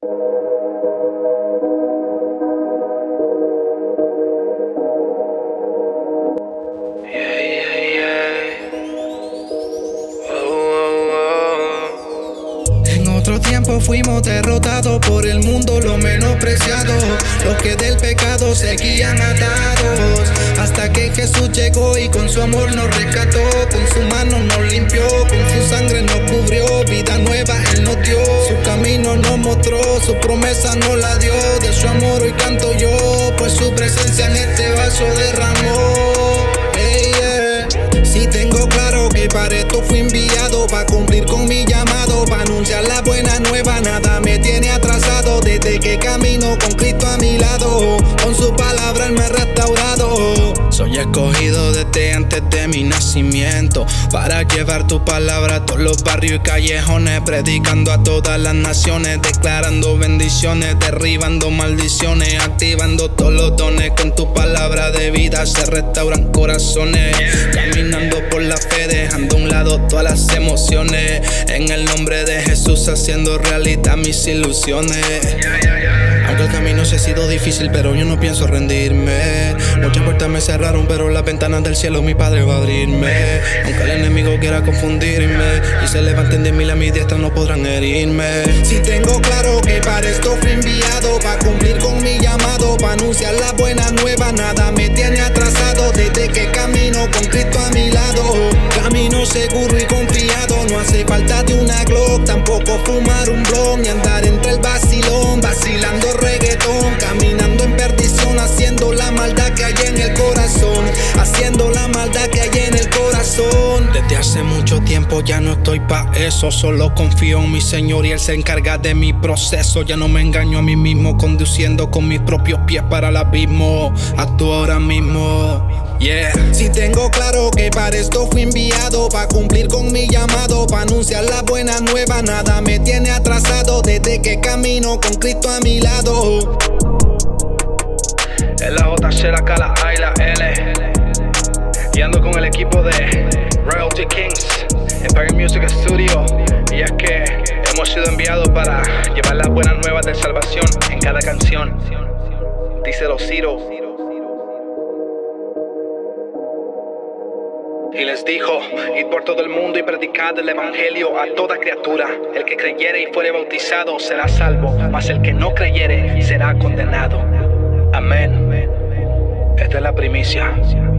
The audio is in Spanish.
En otro tiempo fuimos derrotados por el mundo, los menospreciados, los que del pecado seguían atados, hasta que Jesús llegó y con su amor nos rescató, con su mano nos limpió, con su sangre nos cubrió, vida nueva Él nos dio, su camino nos mostró, su promesa nos la dio, de su amor hoy canto yo, pues su presencia en este vaso derramó. Sí tengo claro que para esto fui enviado, para cumplir con mi llamado, para anunciar la buena nueva, nada me tiene atrasado, desde que camino con Cristo a mi lado, con su palabra Él me ha restaurado. Soy escogido desde antes de mi nacimiento, para llevar tu palabra a todos los barrios y callejones, predicando a todas las naciones, declarando bendiciones, derribando maldiciones, activando todos los dones, con tu palabra de vida se restauran corazones, caminando por la fe, dejando a un lado todas las emociones, en el nombre de Jesús haciendo realidad mis ilusiones. Aunque el camino se ha sido difícil, pero yo no pienso rendirme. Muchas puertas me cerraron, pero las ventanas del cielo mi Padre va a abrirme. Aunque el enemigo quiera confundirme y se levanten de mí a mi diestra, no podrán herirme. Si tengo claro que para esto fui enviado, para cumplir con mi llamado, para anunciar la buena nueva, nada me tiene atrasado, desde que camino con Cristo a mi lado, camino seguro y confiado, no hace falta de una Glock, tampoco fumar un blon, ni andar entre el vacilón, vacilando reggaetón, caminando en perdición, haciendo la maldad que hay en el corazón, haciendo la maldad que hay en el corazón. Desde hace mucho tiempo ya no estoy pa' eso, solo confío en mi Señor y Él se encarga de mi proceso. Ya no me engaño a mí mismo, conduciendo con mis propios pies para el abismo, actúo ahora mismo. Sí tengo claro que para esto fui enviado, para cumplir con mi llamado, para anunciar la buena nueva, nada me tiene atrasado, desde que camino con Cristo a mi lado. Es la JC, la K, la A y la L, y ando con el equipo de Royalty Kings, Empire Music Studio, y es que hemos sido enviados para llevar las buenas nuevas de salvación en cada canción. Díselo Ciro. Y les dijo: id por todo el mundo y predicad el evangelio a toda criatura. El que creyere y fuere bautizado será salvo, mas el que no creyere será condenado. Amén. Esta es la primicia.